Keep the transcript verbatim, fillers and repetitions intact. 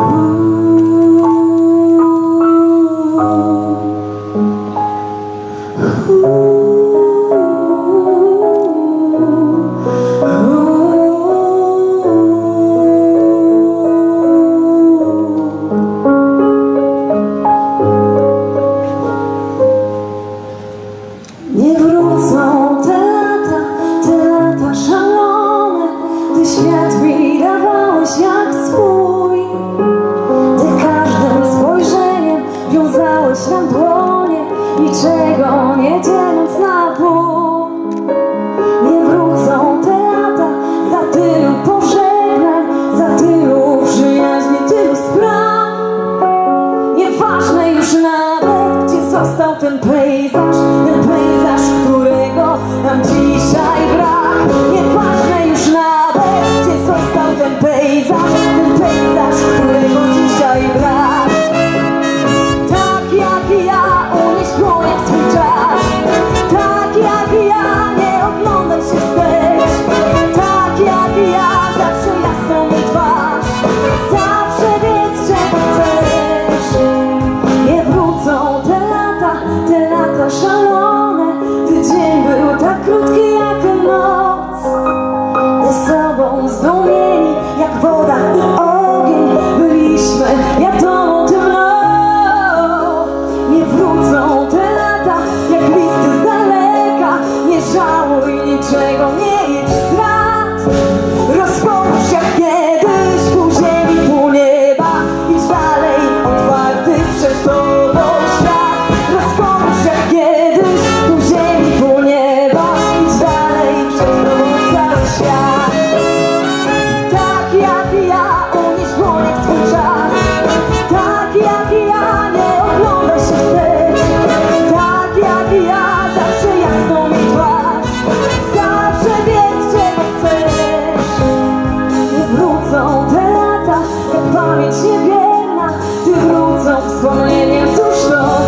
Nie wrócą te lata, te lata szalone, ty świat mi dawałeś jak swój. Ty każdym spojrzeniem wiązałeś nam dłonie, niczego nie dzieląc na pół. Nie wrócą te lata, za tylu pożegnań, za tylu przyjaźni, tylu spraw. Nieważne już nawet, gdzie został ten pejzaż, ten pejzaż, którego nam dzisiaj brak. Nieważne już nawet, gdzie został ten pejzaż, ten pejzaż, którego dzisiaj brak. Tak jak ja, unieś dłonie w swój czas. Tak jak ja, nie oglądaj się wstecz. Tak jak ja, zawsze jasną mi twarz. Zawsze wiedz, czego chcesz. Nie wrócą te lata, te lata szalone. Ty dzień był tak krótki jak noc. Ze sobą zdumieni jak woda i ogień byliśmy, ja tobą, ty mną. Nie wrócą te lata jak listy z daleka. Nie żałuj niczego, nie jedź w brat. Rozkosz jak kiedyś ku ziemi, ku nieba. Idź dalej, otwarty przed tobą świat. Rozkosz jak kiedyś ku ziemi, ku nieba. Idź dalej, przed tobą cały świat. Tak jak ja, unieś dłonie w swój czas. Tak jak ja, nie oglądaj się wstecz. Tak jak ja, zawsze jasną mi twarz. Zawsze wiedz, czego chcesz. Nie wrócą te lata, jak pamięć niewierna. Ty wrócą wspomnieniem, cóż to